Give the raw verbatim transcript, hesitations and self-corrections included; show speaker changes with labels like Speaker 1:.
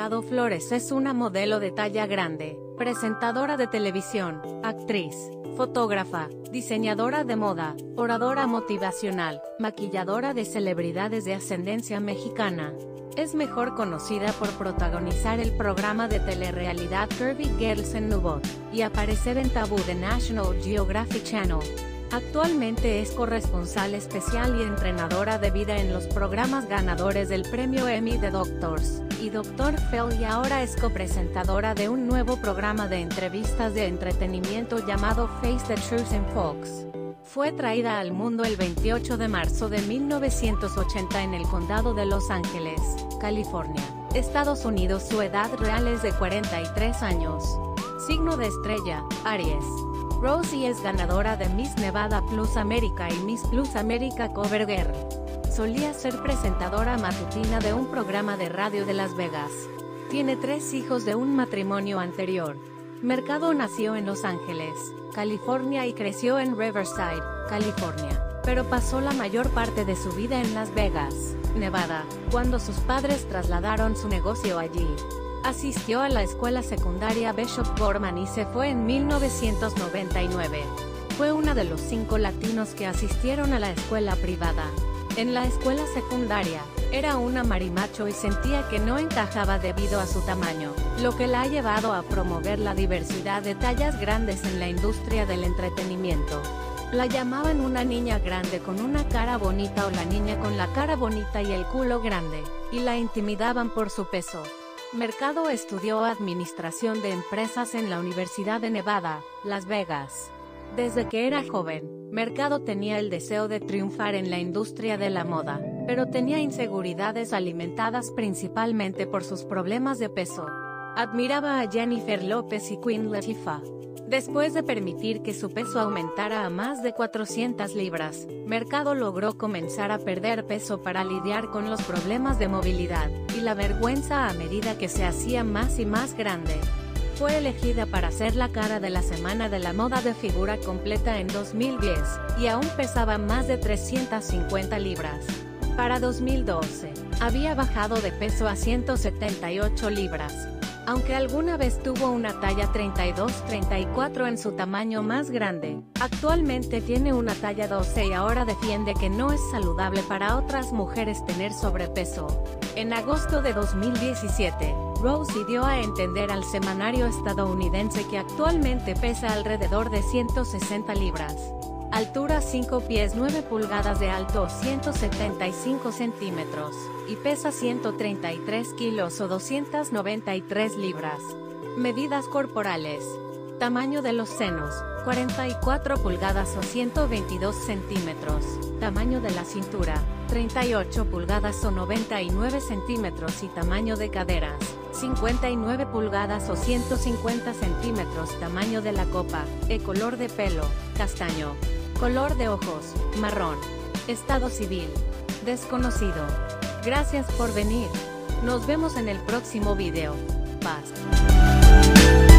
Speaker 1: Mercado Flores es una modelo de talla grande, presentadora de televisión, actriz, fotógrafa, diseñadora de moda, oradora motivacional, maquilladora de celebridades de ascendencia mexicana. Es mejor conocida por protagonizar el programa de telerrealidad Curvy Girls en Nubot, y aparecer en Tabú de National Geographic Channel. Actualmente es corresponsal especial y entrenadora de vida en los programas ganadores del premio Emmy de Doctors y doctor Phil, y ahora es copresentadora de un nuevo programa de entrevistas de entretenimiento llamado Face the Truth en Fox. Fue traída al mundo el veintiocho de marzo de mil novecientos ochenta en el condado de Los Ángeles, California, Estados Unidos. Su edad real es de cuarenta y tres años. Signo de estrella, Aries. Rosie es ganadora de Miss Nevada Plus América y Miss Plus América Cover Girl. Solía ser presentadora matutina de un programa de radio de Las Vegas. Tiene tres hijos de un matrimonio anterior. Mercado nació en Los Ángeles, California y creció en Riverside, California, pero pasó la mayor parte de su vida en Las Vegas, Nevada, cuando sus padres trasladaron su negocio allí. Asistió a la escuela secundaria Bishop Gorman y se fue en mil novecientos noventa y nueve. Fue una de los cinco latinos que asistieron a la escuela privada. En la escuela secundaria, era una marimacho y sentía que no encajaba debido a su tamaño, lo que la ha llevado a promover la diversidad de tallas grandes en la industria del entretenimiento. La llamaban una niña grande con una cara bonita o la niña con la cara bonita y el culo grande, y la intimidaban por su peso. Mercado estudió Administración de Empresas en la Universidad de Nevada, Las Vegas. Desde que era joven, Mercado tenía el deseo de triunfar en la industria de la moda, pero tenía inseguridades alimentadas principalmente por sus problemas de peso. Admiraba a Jennifer López y Queen Latifah. Después de permitir que su peso aumentara a más de cuatrocientas libras, Mercado logró comenzar a perder peso para lidiar con los problemas de movilidad y la vergüenza a medida que se hacía más y más grande. Fue elegida para ser la cara de la Semana de la Moda de Figura Completa en dos mil diez, y aún pesaba más de trescientas cincuenta libras. Para dos mil doce, había bajado de peso a ciento setenta y ocho libras. Aunque alguna vez tuvo una talla treinta y dos treinta y cuatro en su tamaño más grande, actualmente tiene una talla doce y ahora defiende que no es saludable para otras mujeres tener sobrepeso. En agosto de dos mil diecisiete, Rosie dio a entender al semanario estadounidense que actualmente pesa alrededor de ciento sesenta libras. Altura cinco pies nueve pulgadas de alto, ciento setenta y cinco centímetros, y pesa ciento treinta y tres kilos o doscientas noventa y tres libras. Medidas corporales. Tamaño de los senos, cuarenta y cuatro pulgadas o ciento veintidós centímetros. Tamaño de la cintura, treinta y ocho pulgadas o noventa y nueve centímetros y tamaño de caderas, cincuenta y nueve pulgadas o ciento cincuenta centímetros. Tamaño de la copa, el color de pelo, castaño. Color de ojos, marrón. Estado civil, desconocido. Gracias por venir. Nos vemos en el próximo video. Paz.